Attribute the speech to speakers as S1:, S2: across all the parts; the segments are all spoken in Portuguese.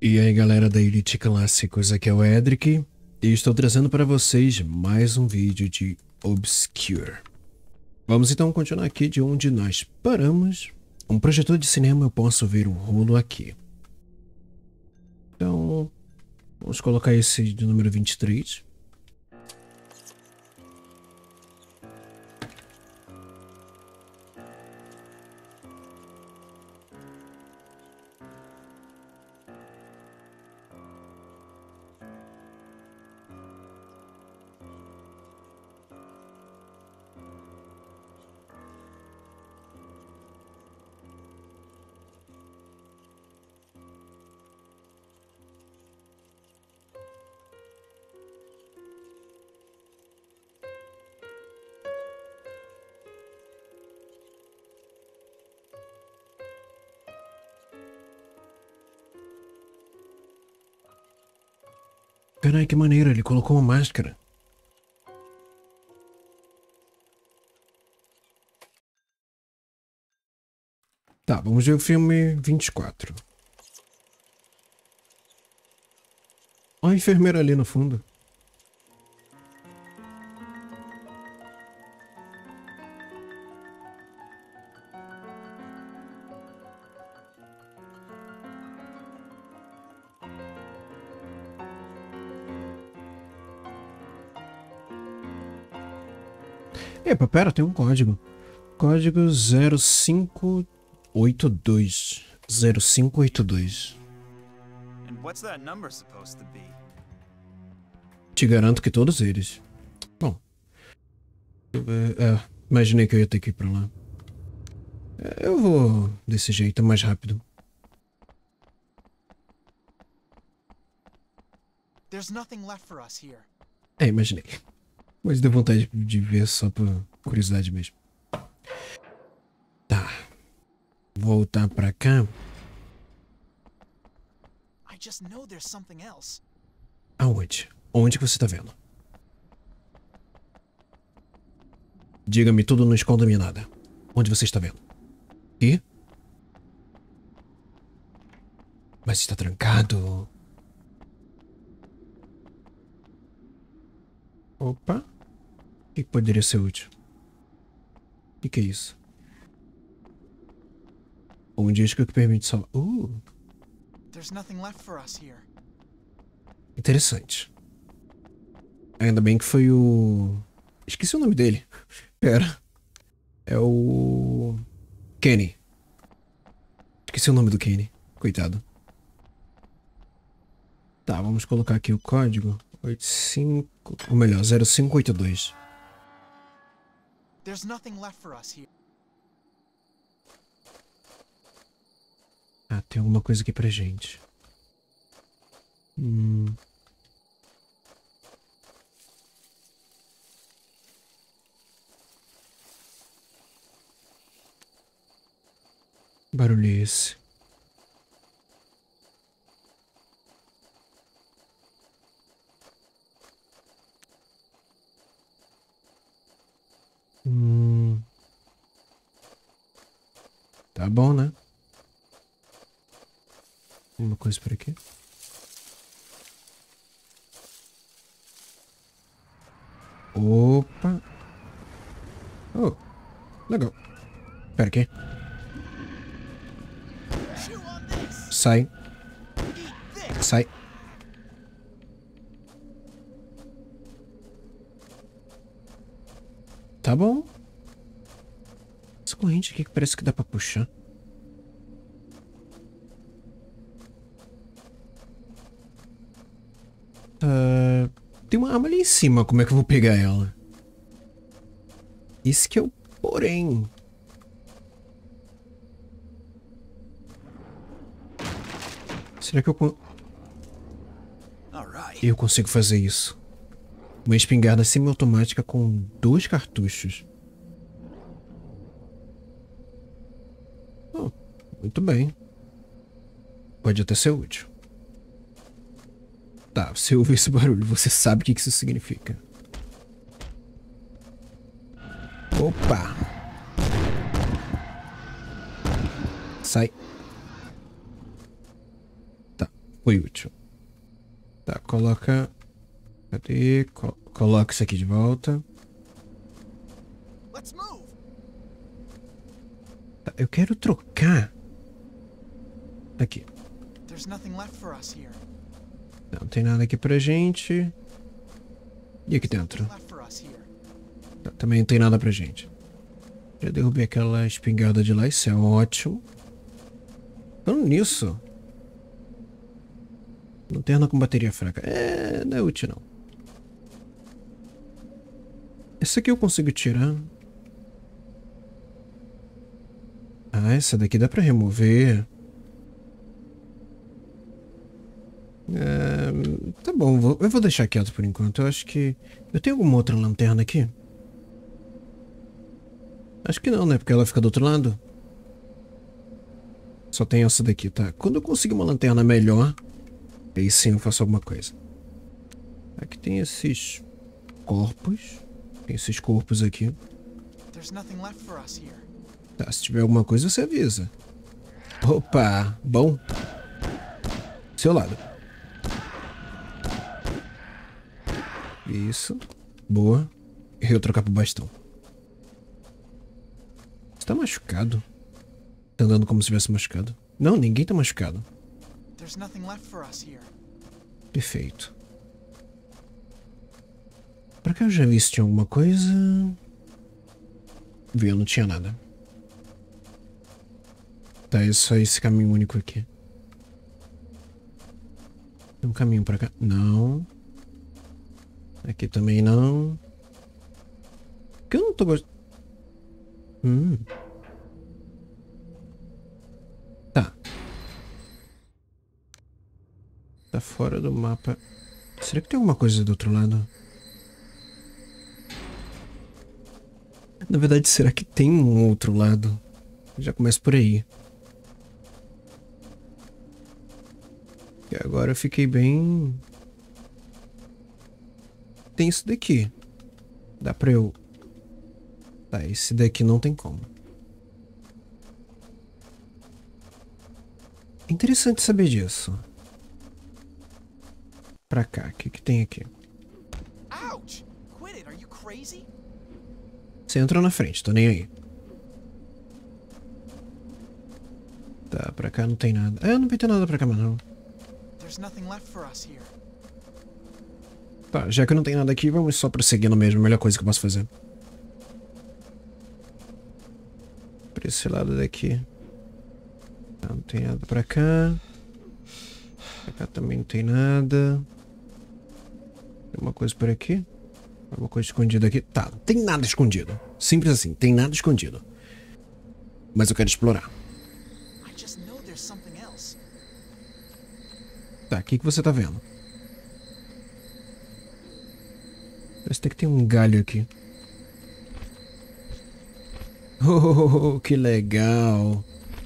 S1: E aí galera da Elite Clássicos, aqui é o Edric e estou trazendo para vocês mais um vídeo de Obscure. Vamos então continuar aqui de onde nós paramos. Um projetor de cinema, eu posso ver o rolo aqui. Então, vamos colocar esse de número 23. Carai, que maneiro, ele colocou uma máscara. Tá, vamos ver o filme 24. Olha a enfermeira ali no fundo. Epa, pera, tem um código. Código 0582. 0582.
S2: And what's that number supposed to be?
S1: Te garanto que todos eles. Bom. Imaginei que eu ia ter que ir pra lá. Eu vou desse jeito, mais rápido.
S2: There's nothing left for us here.
S1: Imaginei. Mas deu vontade de ver só por curiosidade mesmo. Tá. Voltar pra cá.
S2: I just know there's something else.
S1: Aonde? Onde que você tá vendo? Diga-me tudo, não esconda-me nada. Onde você está vendo? E? Mas está trancado. Opa. O que poderia ser útil? O que é isso? Um disco que permite salvar.
S2: There's nothing left for us here.
S1: Interessante. Ainda bem que foi o... Esqueci o nome dele. Pera. É o... Kenny. Esqueci o nome do Kenny. Coitado. Tá, vamos colocar aqui o código. 85... Ou melhor, 0582.
S2: There's nothing left for us here.
S1: Ah, tem alguma coisa aqui pra gente. Barulho é esse? Tá bom, né? Uma coisa por aqui. Opa. Oh, legal. Pera aqui. Sai. Sai. Tá bom. Essa corrente aqui que parece que dá pra puxar. Tem uma arma ali em cima. Como é que eu vou pegar ela? Isso que é o porém. Será que eu consigo fazer isso? Uma espingarda semiautomática com 2 cartuchos. Oh, muito bem. Pode até ser útil. Tá, você ouve esse barulho, você sabe o que isso significa. Opa! Sai. Tá. Foi útil. Tá, coloca... Cadê? Coloca isso aqui de volta.
S2: Let's move.
S1: Tá, eu quero trocar. Aqui.
S2: There's nothing left for us here.
S1: Não tem nada aqui pra gente. E aqui dentro?
S2: Left for us here.
S1: Tá, também não tem nada pra gente. Já derrubei aquela espingarda de lá, isso é ótimo. Falando nisso... Lanterna com bateria fraca. Não é útil não. Essa aqui eu consigo tirar. Ah, essa daqui dá pra remover. Tá bom, eu vou deixar quieto por enquanto. Eu acho que... Eu tenho alguma outra lanterna aqui? Acho que não, né? Porque ela fica do outro lado. Só tem essa daqui, tá? Quando eu conseguir uma lanterna melhor, aí sim eu faço alguma coisa. Aqui tem esses corpos. Tem esses corpos aqui.
S2: There's nothing left for us here.
S1: Tá, se tiver alguma coisa você avisa. Opa, bom. Seu lado. Isso. Boa. Eu trocar pro bastão. Você tá machucado? Tá andando como se tivesse machucado. Não, ninguém tá machucado.
S2: There's nothing left for us here.
S1: Perfeito. Pra cá eu já vi se tinha alguma coisa. Viu, não tinha nada. Tá, é só esse caminho único aqui. Tem um caminho pra cá? Não. Aqui também não. Que eu não tô gostando. Tá. Tá fora do mapa. Será que tem alguma coisa do outro lado? Na verdade, será que tem um outro lado? Já começa por aí. E agora eu fiquei bem... Tem isso daqui. Dá pra eu... Tá, esse daqui não tem como. Interessante saber disso. Pra cá, o que que tem aqui?
S2: Ouch! Quit it, are you crazy?
S1: Você entra na frente, tô nem aí. Tá, pra cá não tem nada. Não vai ter nada pra cá, mas não.
S2: There's nothing left for us here.
S1: Tá, já que não tem nada aqui, vamos só prosseguindo mesmo. A melhor coisa que eu posso fazer. Por esse lado daqui. Não tem nada pra cá. Pra cá também não tem nada. Tem uma coisa por aqui. Alguma coisa escondida aqui. Tá, não tem nada escondido. Simples assim, tem nada escondido. Mas eu quero explorar.
S2: I just know there's something else.
S1: Tá, o que que você tá vendo? Parece que tem um galho aqui. Oh, que legal.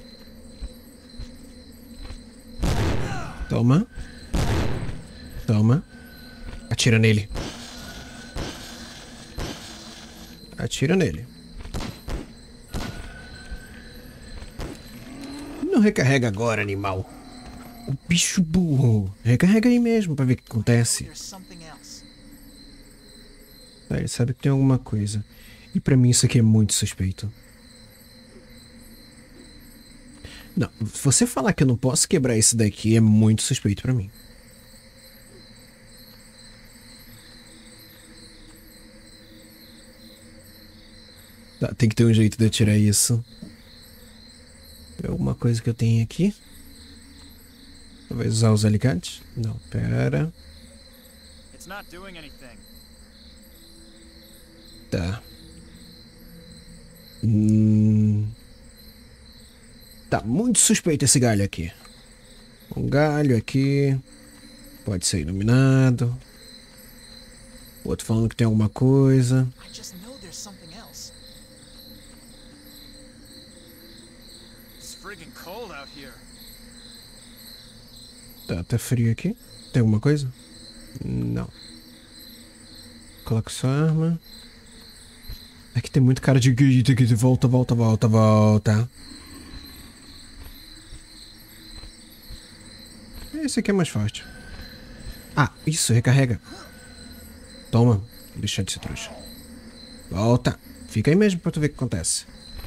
S1: Toma. Toma. Atira nele. Atira nele. Não recarrega agora, animal. O bicho burro. Recarrega aí mesmo pra ver o que acontece.
S2: There's something else.
S1: Tá, ele sabe que tem alguma coisa. E pra mim isso aqui é muito suspeito. Não, você falar que eu não posso quebrar esse daqui é muito suspeito pra mim. Tá, tem que ter um jeito de eu tirar isso. Tem alguma coisa que eu tenho aqui? Talvez usar os alicates? Não, pera.
S2: It's not doing anything.
S1: Tá. Tá muito suspeito esse galho aqui. Um galho aqui. Pode ser iluminado. O outro falando que tem alguma coisa.
S2: I just know there's something else. It's friggin' cold out here.
S1: Tá frio aqui. Tem alguma coisa? Não. Coloca sua arma. Aqui tem muito cara de grito aqui. Volta, volta, volta, volta. Esse aqui é mais forte. Ah, isso, recarrega. Toma. Vou deixar de ser trouxa. Volta. Fica aí mesmo pra tu ver o que acontece.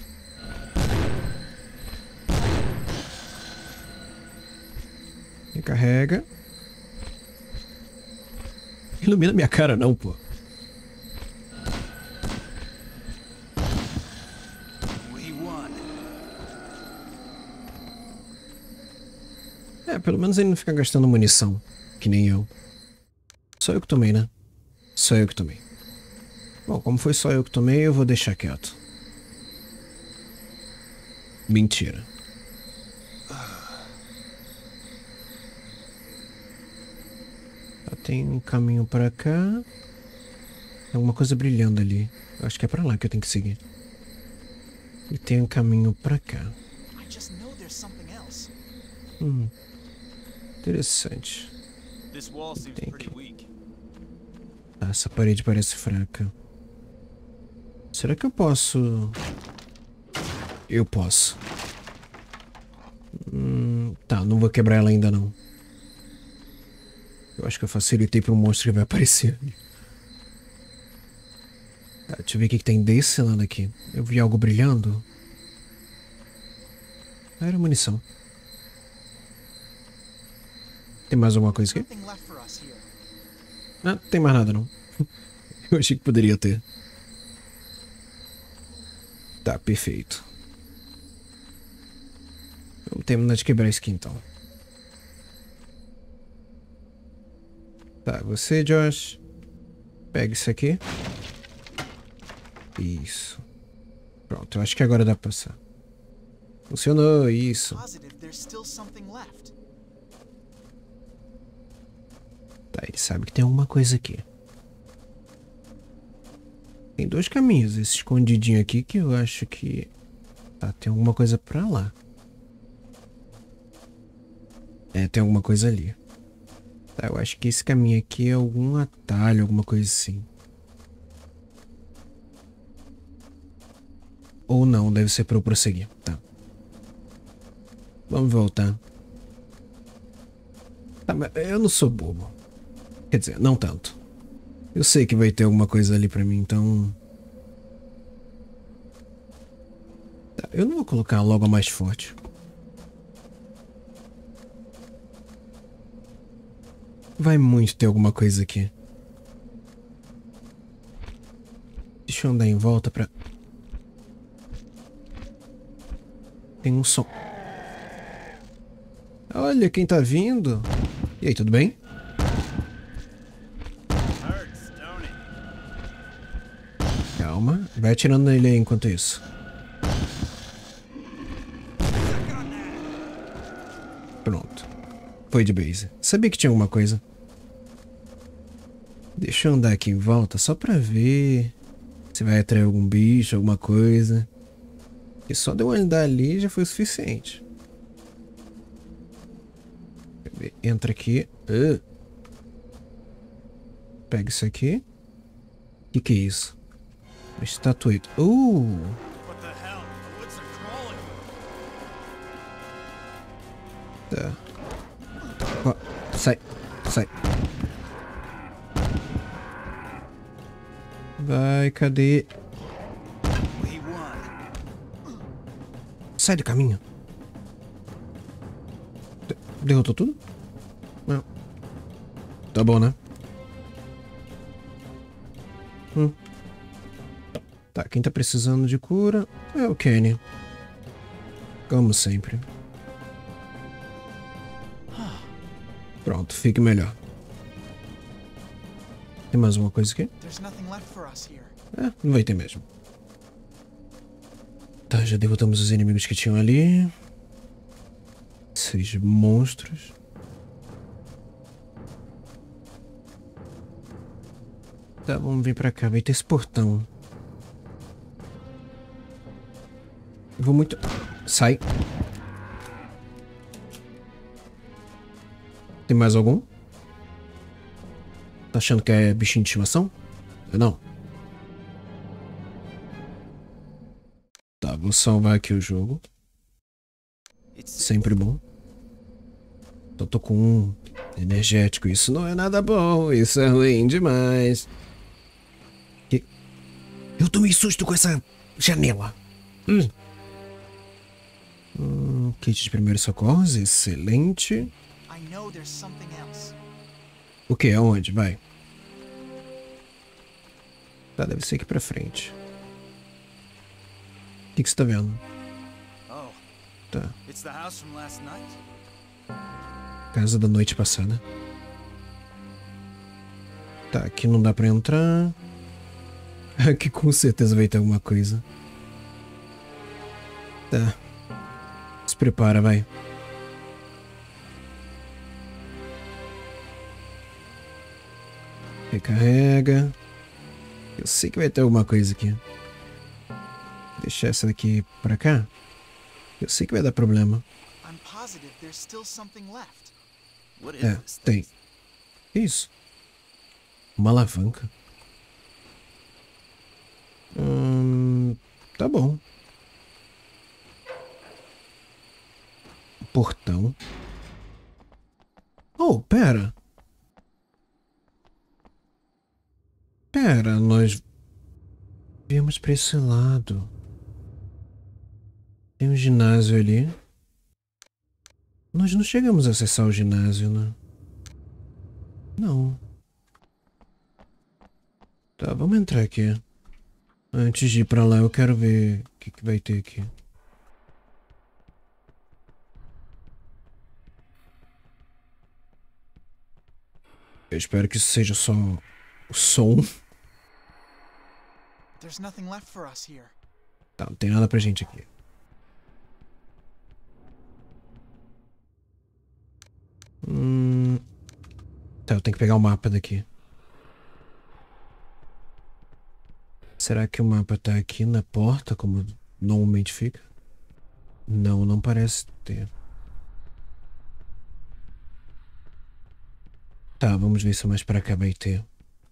S1: Recarrega. Ilumina minha cara não, pô. É, pelo menos ele não fica gastando munição. Que nem eu. Só eu que tomei, né? Só eu que tomei. Bom, como foi só eu que tomei, eu vou deixar quieto. Mentira. Tem um caminho pra cá. Tem alguma coisa brilhando ali. Eu acho que é pra lá que eu tenho que seguir. E tem um caminho pra cá. Interessante. Tem aqui. Ah, essa parede parece fraca. Será que eu posso... Eu posso. Tá, não vou quebrar ela ainda não. Eu acho que eu facilitei para um monstro que vai aparecer ali. Tá, deixa eu ver o que tem desse lado aqui. Eu vi algo brilhando. Ah, era munição. Tem mais alguma coisa aqui? Ah, não tem mais nada não. Eu achei que poderia ter. Tá, perfeito. Vamos terminar de quebrar isso aqui então. Tá, você, Josh. Pega isso aqui. Isso. Pronto, eu acho que agora dá pra passar. Funcionou, isso. Tá, ele sabe que tem alguma coisa aqui. Tem dois caminhos, esse escondidinho aqui que eu acho que... Tá, tem alguma coisa pra lá. É, tem alguma coisa ali. Tá, eu acho que esse caminho aqui é algum atalho, alguma coisa assim. Ou não, deve ser pra eu prosseguir. Tá. Vamos voltar. Tá, mas eu não sou bobo. Quer dizer, não tanto. Eu sei que vai ter alguma coisa ali pra mim, então... Tá, eu não vou colocar logo a mais forte. Vai muito ter alguma coisa aqui. Deixa eu andar em volta pra... Tem um som. Olha quem tá vindo. E aí, tudo bem? Calma. Vai atirando nele aí enquanto isso. Pronto. Foi de base. Sabia que tinha alguma coisa. Deixa eu andar aqui em volta só pra ver se vai atrair algum bicho, alguma coisa. E só de eu andar ali já foi o suficiente. Entra aqui. Pega isso aqui. O que é isso? Uma estatueta. Tá. Ó, sai. Sai. Vai, cadê? Sai do caminho. Derrotou tudo? Não. Tá bom, né? Tá, quem tá precisando de cura é o Kenny. Como sempre. Pronto, fique melhor. Tem mais uma coisa aqui? É, não vai ter mesmo. Tá, já derrotamos os inimigos que tinham ali. 6 monstros. Tá, vamos vir pra cá. Vai ter esse portão. Eu vou muito... Sai. Tem mais algum? Tá achando que é bichinho de estimação? Não. Tá, vou salvar aqui o jogo. Sempre bom. Eu tô com um energético. Isso não é nada bom. Isso é ruim demais. Eu tomei susto com essa janela. Kit de primeiros socorros. Excelente. O que? Aonde? Vai. Tá, deve ser aqui pra frente. O que você tá vendo? Tá. Casa da noite passada. Tá, aqui não dá pra entrar. Aqui com certeza vai ter alguma coisa. Tá. Se prepara, vai. Recarrega. Eu sei que vai ter alguma coisa aqui. Deixar essa daqui pra cá. Eu sei que vai dar problema. É, tem. Que isso? Uma alavanca. Tá bom. Portão. Oh, pera. Pera, nós viemos pra esse lado. Tem um ginásio ali. Nós não chegamos a acessar o ginásio, né? Não. Tá, vamos entrar aqui. Antes de ir pra lá, eu quero ver o que vai ter aqui. Eu espero que isso seja só o som. Tá, não tem nada pra gente aqui. Tá, eu tenho que pegar o mapa daqui. Será que o mapa tá aqui na porta, como normalmente fica? Não, não parece ter. Tá, vamos ver se mais pra cá vai ter.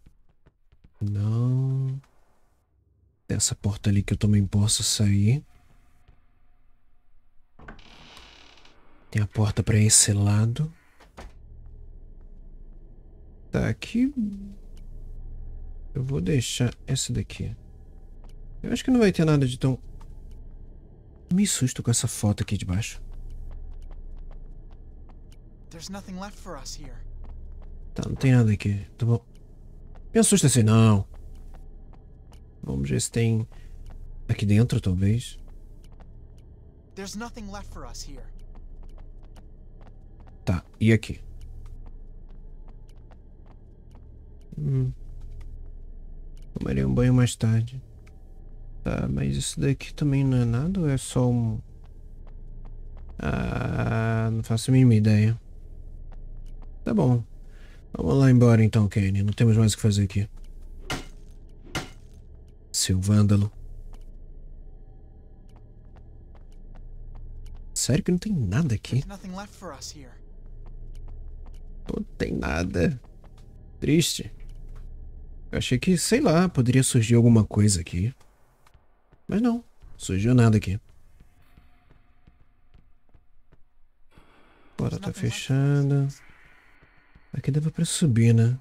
S1: Não. Dessa porta ali que eu também posso sair. Tem a porta pra esse lado. Tá, aqui... Eu vou deixar essa daqui. Eu acho que não vai ter nada de tão... Me susto com essa foto aqui de baixo. Tá, não tem nada aqui. Tá bom. Me assusta assim, não. Vamos ver se tem... Aqui dentro, talvez. Tá, e aqui? Tomarei um banho mais tarde. Tá, mas isso daqui também não é nada ou é só um... Ah, não faço a mínima ideia. Tá bom. Vamos lá embora então, Kenny. Não temos mais o que fazer aqui. Seu vândalo. Sério que não tem nada aqui? Não tem nada. Triste. Eu achei que, sei lá, poderia surgir alguma coisa aqui. Mas não. Surgiu nada aqui. Porta tá fechada. Aqui dava pra subir, né?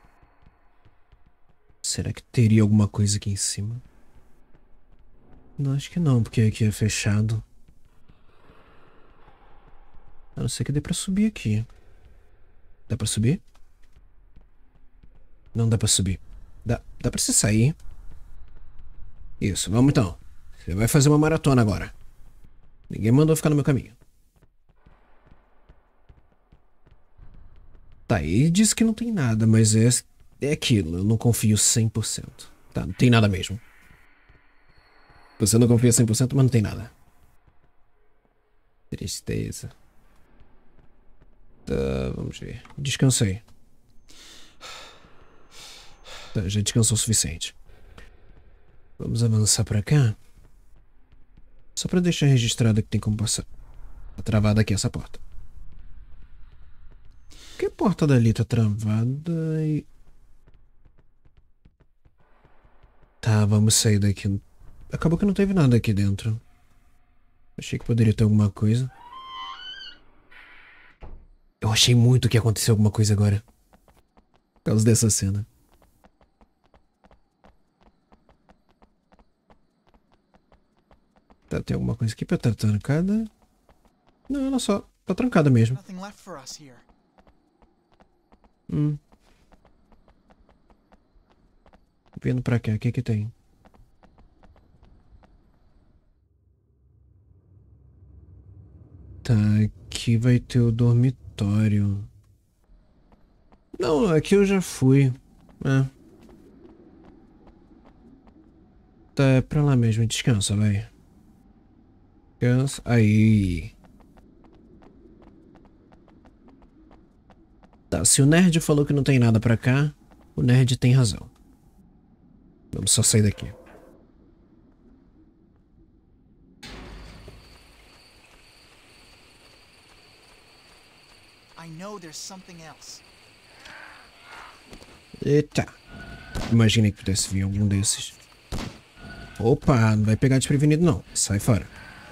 S1: Será que teria alguma coisa aqui em cima? Não, acho que não, porque aqui é fechado. A não ser que dê pra subir aqui. Dá pra subir? Não dá pra subir. Dá pra você sair. Isso, vamos então. Você vai fazer uma maratona agora. Ninguém mandou ficar no meu caminho. Tá, ele disse que não tem nada, mas é aquilo. Eu não confio 100%. Tá, não tem nada mesmo. Você não confia 100%, mas não tem nada. Tristeza. Tá, vamos ver. Descansei. Tá, já descansou o suficiente. Vamos avançar pra cá. Só pra deixar registrado que tem como passar. Tá travada aqui essa porta. Por que a porta dali tá travada e... Tá, vamos sair daqui. Acabou que não teve nada aqui dentro. Achei que poderia ter alguma coisa. Eu achei muito que aconteceu alguma coisa agora. Por causa dessa cena. Tá, tem alguma coisa aqui pra estar trancada? Não, ela só tá trancada mesmo.
S2: Nothing left for us here.
S1: Vindo pra cá, o que que tem? Tá, aqui vai ter o dormitório. Não, aqui eu já fui. É. Tá, é pra lá mesmo. Descansa, vai. Descansa. Aí. Tá, se o nerd falou que não tem nada pra cá, o nerd tem razão. Vamos só sair daqui.
S2: I know there's something else.
S1: Eita. Imaginei que pudesse vir algum desses. Opa, não vai pegar desprevenido não. Sai fora.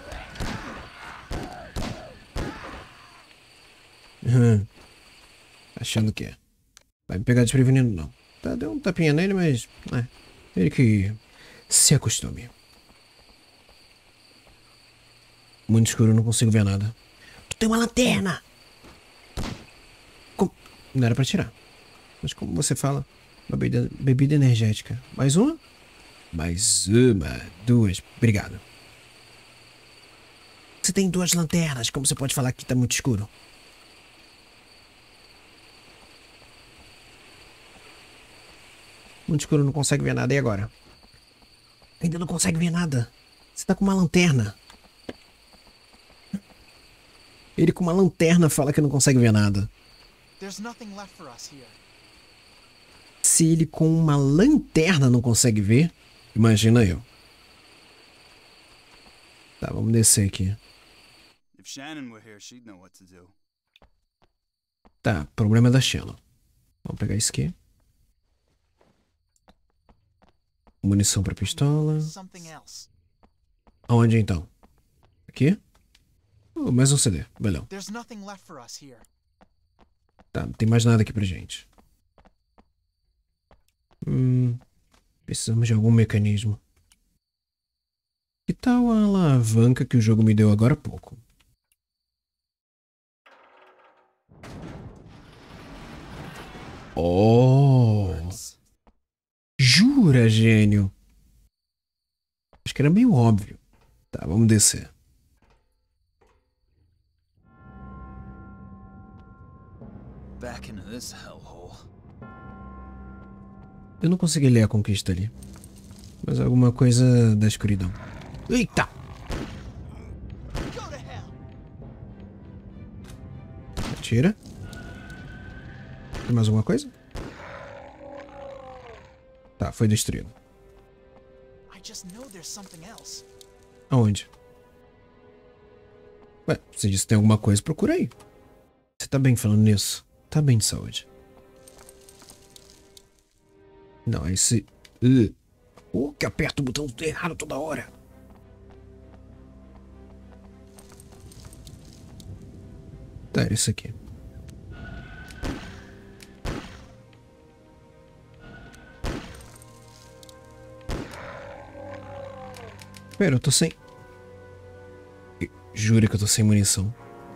S1: Achando que é. Vai me pegar desprevenido não. Tá, deu um tapinha nele, mas... ele que se acostume. Muito escuro, não consigo ver nada. Tu tem uma lanterna! Não era pra tirar. Mas como você fala, uma bebida energética. Mais uma? Mais uma. Duas. Obrigado. Você tem duas lanternas. Como você pode falar que tá muito escuro? Muito escuro, não consegue ver nada. E agora? Ainda não consegue ver nada. Você tá com uma lanterna. Ele com uma lanterna fala que não consegue ver nada.
S2: There's nothing left for us here.
S1: Se ele com uma lanterna não consegue ver, imagina eu. Tá, vamos descer aqui.
S2: If Shannon were here, she'd know what to do.
S1: Tá, problema da Shannon. Vamos pegar isso aqui. Munição pra pistola.
S2: Something else.
S1: Aonde então? Aqui? Oh, mais um CD. Belão.
S2: There's nothing left for us here.
S1: Tá, não tem mais nada aqui pra gente. Precisamos de algum mecanismo. Que tal a alavanca que o jogo me deu agora há pouco? Oh! Jura, gênio? Acho que era meio óbvio. Tá, vamos descer.
S2: Back into this hellhole.
S1: Eu não consegui ler a conquista ali. Mas alguma coisa da escuridão. Eita!
S2: Go to hell.
S1: Atira. Tem mais alguma coisa? Tá, foi destruído.
S2: I just know there's something else.
S1: Aonde? Ué, você disse que tem alguma coisa, procura aí. Você tá bem falando nisso? Tá bem de saúde. Não, esse... que aperta o botão errado toda hora. Tá, era isso aqui. Pera, eu tô sem... Jura que eu tô sem munição.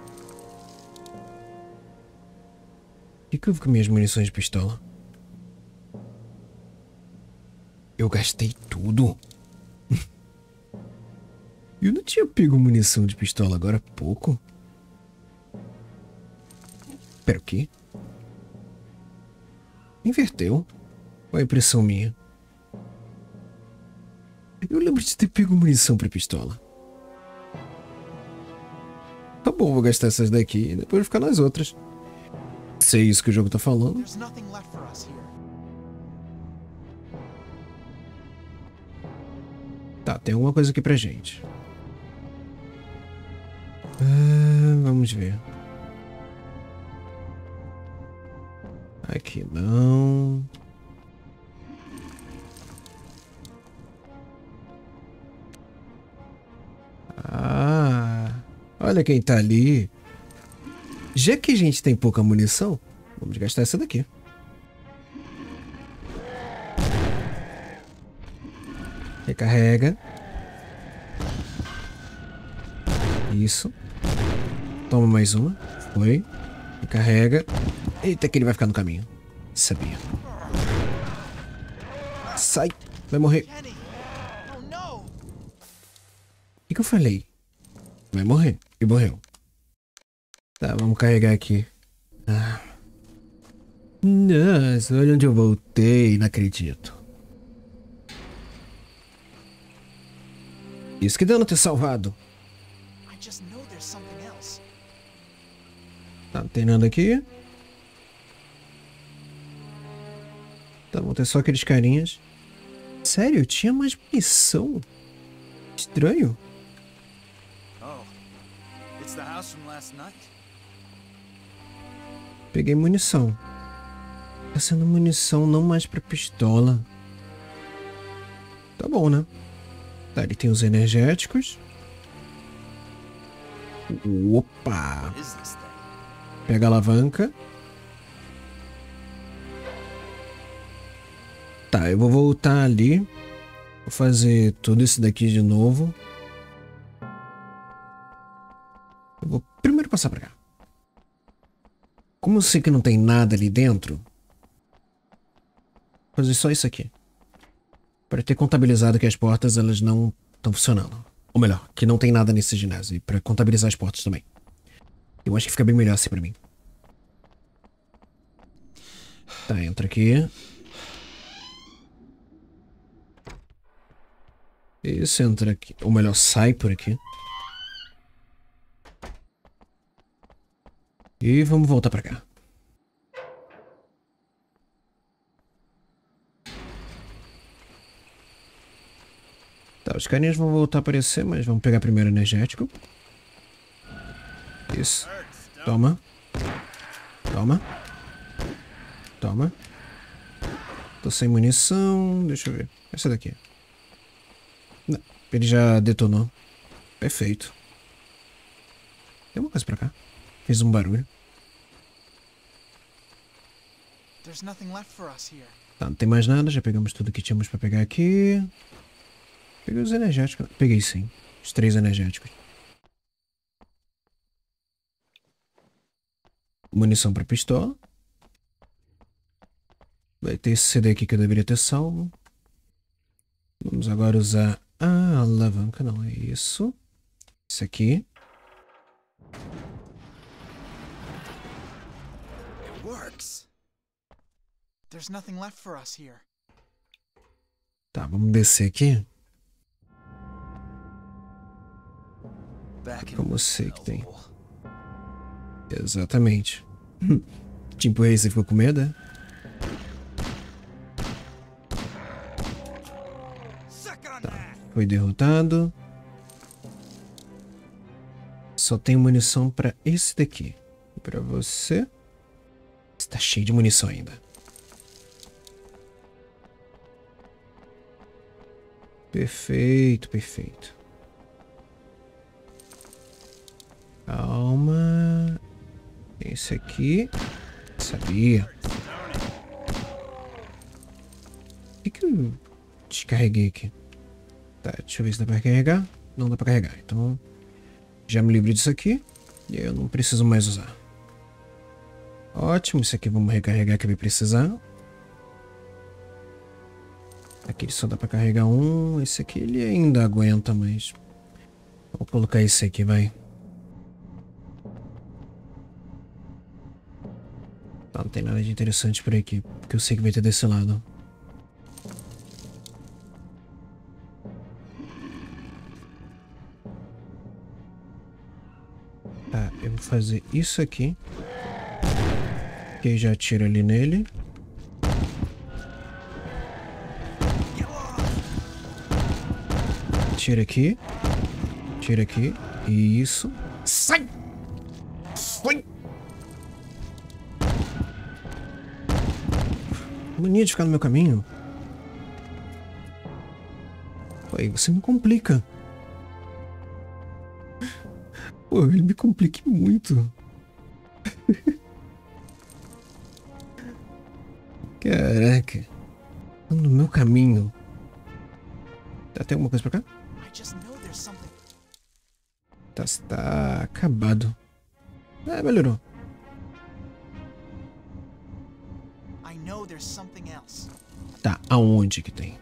S1: O que houve com minhas munições de pistola? Eu gastei tudo. Eu não tinha pego munição de pistola agora há pouco. Pera, o quê? Inverteu? Ou é impressão minha? Eu lembro de ter pego munição pra pistola. Tá bom, vou gastar essas daqui e depois ficar nas outras. Se é isso que o jogo tá falando.
S2: There's nothing left for us here.
S1: Tá, tem alguma coisa aqui pra gente. Vamos ver. Aqui não. Ah, olha quem tá ali. Já que a gente tem pouca munição, vamos gastar essa daqui. Recarrega. Isso. Toma mais uma. Foi. Recarrega. Eita, que ele vai ficar no caminho. Sabia. Sai. Vai morrer.
S2: Kenny! Oh no!
S1: O que eu falei? Vai morrer. E morreu. Tá, vamos carregar aqui. Ah. Nossa, olha onde eu voltei. Não acredito. Isso que deu não ter salvado.
S2: I just know there's something else.
S1: Tá, não tem nada aqui. Tá, vão ter só aqueles carinhas. Sério, tinha mais munição. Estranho.
S2: Oh. It's the house from last night.
S1: Peguei munição. Tá sendo munição não mais pra pistola. Tá bom, né? Tá, ele tem os energéticos. Opa!
S2: What is this thing?
S1: Pega a alavanca. Tá, eu vou voltar ali. Vou fazer tudo isso daqui de novo. Eu vou primeiro passar pra cá. Como eu sei que não tem nada ali dentro, vou fazer só isso aqui. Para ter contabilizado que as portas elas não estão funcionando. Ou melhor, que não tem nada nesse ginásio. E para contabilizar as portas também. Eu acho que fica bem melhor assim pra mim. Tá, entra aqui. Isso, entra aqui. Ou melhor, sai por aqui. E vamos voltar pra cá. Tá, os carinhas vão voltar a aparecer, mas vamos pegar primeiro o energético. Isso. Toma. Toma. Toma. Tô sem munição. Deixa eu ver. Essa daqui. Não, ele já detonou. Perfeito. Tem uma coisa pra cá. Fez um barulho.
S2: There's nothing left for us here.
S1: Tá, não tem mais nada. Já pegamos tudo que tínhamos pra pegar aqui. Peguei os energéticos. Peguei sim. Os 3 energéticos. Munição pra pistola. Vai ter esse CD aqui que eu deveria ter salvo. Vamos agora usar a alavanca. Não, é isso. Isso aqui.
S2: It works. There's nothing left for us here.
S1: Tá, vamos descer aqui.
S2: Back in
S1: Como eu sei que tem.
S2: hellhole.
S1: Exatamente. Tipo, aí você ficou com medo, é? Foi derrotado. Só tem munição pra esse daqui. E pra você. Está cheio de munição ainda. Perfeito, perfeito. Calma. Esse aqui. Sabia. O que eu descarreguei aqui? Tá, deixa eu ver se dá pra carregar. Não dá pra carregar. Então, já me livro disso aqui. E aí eu não preciso mais usar. Ótimo. Isso aqui vamos recarregar que vai precisar. Aqui só dá pra carregar um. Esse aqui ele ainda aguenta, mas... Vou colocar esse aqui, vai. Tá, não tem nada de interessante por aqui. Porque eu sei que vai ter desse lado. Tá, eu vou fazer isso aqui. Que aí já atira ali nele. Tira aqui. Tira aqui. Isso. Sai! Sai! Mania de ficar no meu caminho. Aí você me complica. Pô, ele me complica muito. Caraca. No meu caminho. Tem alguma coisa pra cá?
S2: I just know there's something.
S1: Tá acabado. Melhorou.
S2: I know there's something else.
S1: Tá, aonde que tem?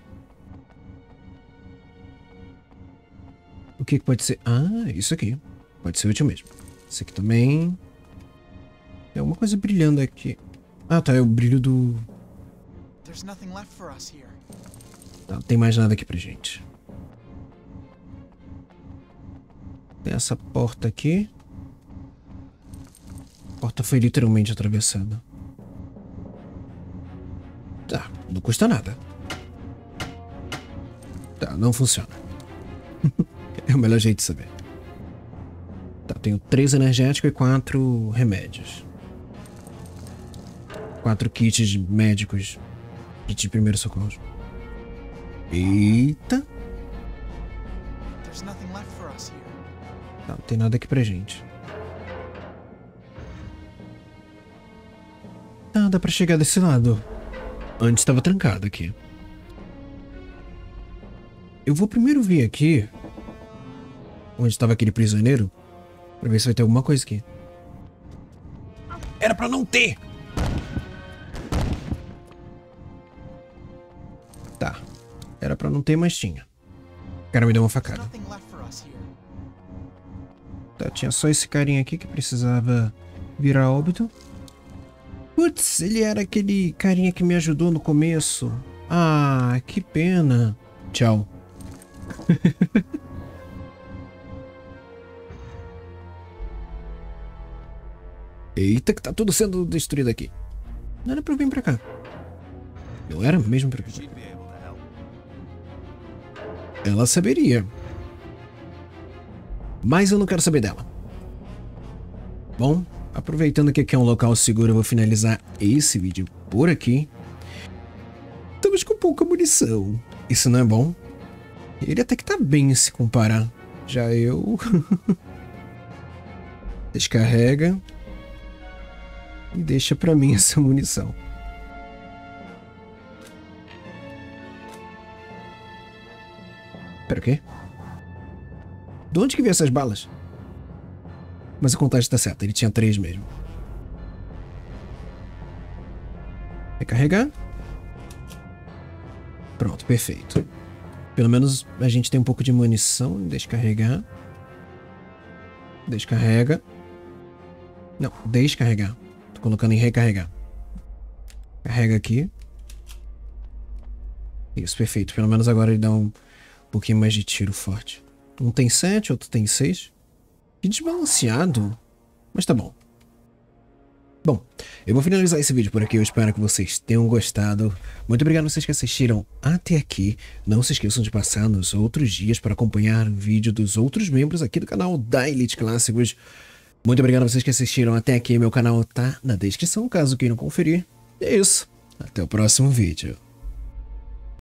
S1: O que pode ser? Ah, isso aqui. Pode ser útil mesmo. Isso aqui também. Tem alguma coisa brilhando aqui. Ah, tá, é o brilho do...
S2: There's nothing left for us here.
S1: Não tem mais nada aqui pra gente. Tem essa porta aqui. A porta foi literalmente atravessada. Tá, não custa nada. Tá, não funciona. É o melhor jeito de saber. Tá, tenho 3 energéticos e 4 remédios. 4 kits médicos. Kit de primeiro socorro. Eita.
S2: There's nothing left for us here.
S1: Não tem nada aqui pra gente. Ah, dá pra chegar desse lado. Antes estava trancado aqui. Eu vou primeiro vir aqui. Onde estava aquele prisioneiro. Pra ver se vai ter alguma coisa aqui. Era pra não ter! Tá. Era pra não ter, mas tinha. O cara me deu uma facada.
S2: Nothing left for us here.
S1: Tá, tinha só esse carinha aqui que precisava virar óbito. Putz, ele era aquele carinha que me ajudou no começo. Ah, que pena. Tchau. Eita, que tá tudo sendo destruído aqui. Não era pra eu vir pra cá. Não era mesmo pra cá. Ela saberia. Mas eu não quero saber dela. Bom, aproveitando que aqui é um local seguro, eu vou finalizar esse vídeo por aqui. Estamos com pouca munição. Isso não é bom? Ele até que tá bem se comparar. Já eu... Descarrega. E deixa pra mim essa munição. Pera, o quê? De onde que veio essas balas? Mas a contagem tá certa, ele tinha 3 mesmo. Recarregar. Pronto, perfeito. Pelo menos a gente tem um pouco de munição. Descarregar. Descarrega. Não, descarregar. Tô colocando em recarregar. Carrega aqui. Isso, perfeito. Pelo menos agora ele dá um pouquinho mais de tiro forte. Um tem 7, outro tem 6. Que desbalanceado. Mas tá bom. Bom, eu vou finalizar esse vídeo por aqui. Eu espero que vocês tenham gostado. Muito obrigado a vocês que assistiram até aqui. Não se esqueçam de passar nos outros dias para acompanhar o vídeo dos outros membros aqui do canal da Elite Clássicos. Muito obrigado a vocês que assistiram até aqui. Meu canal tá na descrição, caso queiram conferir. E é isso. Até o próximo vídeo.